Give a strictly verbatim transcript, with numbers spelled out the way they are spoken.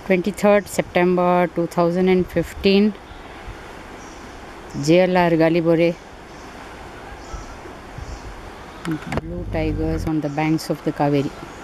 twenty-third September two thousand fifteen, J L R Galibore, blue tigers on the banks of the Kaveri.